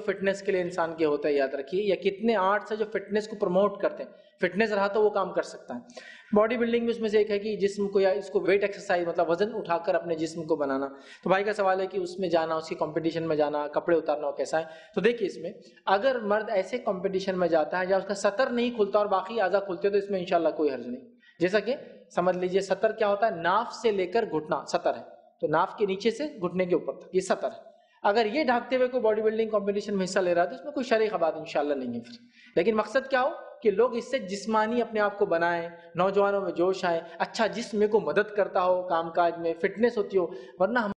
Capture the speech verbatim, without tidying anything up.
Fitness کے لیے انسان کے ہوتا ہے یاد رکھیے، یا کتنے آرٹس ہے جو فٹنس کو پروموٹ کرتے ہیں. فٹنس رہا تو وہ کام کر سکتا ہے. باڈی بلڈنگ میں اس میں سے ایک ہے کہ جسم کو یا اس کو ویٹ ایکسرسائز مطلب وزن اٹھا کر اپنے جسم کو بنانا. تو بھائی کا سوال ہے کہ اس میں جانا، اس کی کمپٹیشن میں جانا، کپڑے اتارنا کیسا ہے. تو دیکھیے اس میں اگر مرد ایسے کمپٹیشن میں جاتا ہے جہاں اس کا سطر نہیں کھلتا اور باقی اعضاء کھلتے تو اس میں انشاءاللہ کوئی حرج نہیں. جیسا کہ سمجھ لیجئے سطر کیا ہوتا ہے، ناف سے لے کر گھٹنا سطر ہے، تو ناف کے نیچے سے گھٹنے کے اوپر تک یہ سطر ہے. اگر یہ ڈھانکتے ہوئے کوئی باڈی بلڈنگ کمپٹیشن میں حصہ لے رہا ہے تو اس میں کوئی شرعی خبات انشاءاللہ نہیں ہے پھر. لیکن مقصد کیا ہو کہ لوگ اس سے جسمانی اپنے آپ کو بنائیں، نوجوانوں میں جوش آئے، اچھا جسم کو مدد کرتا ہو، کام کاج میں فٹنس ہوتی ہو. ورنہ